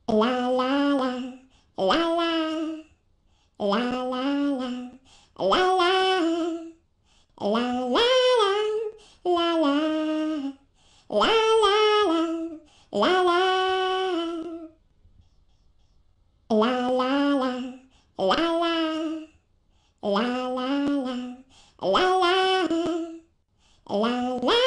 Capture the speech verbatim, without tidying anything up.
La la la, la la, la la la, la la, la la la, la la, la la la, la la, la la la, la la, la la la, la la, la la.